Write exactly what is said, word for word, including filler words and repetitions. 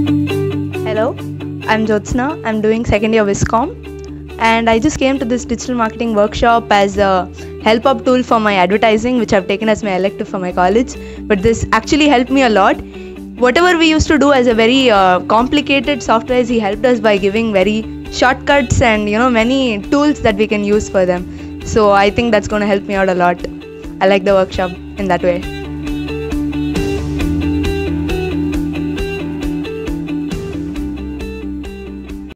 Hello, I'm JYOTSNA. I'm doing second year Viscom, and I just came to this digital marketing workshop as a help-up tool for my advertising, which I've taken as my elective for my college. But this actually helped me a lot. Whatever we used to do as a very uh, complicated software, he helped us by giving very shortcuts and you know many tools that we can use for them. So I think that's going to help me out a lot. I like the workshop in that way.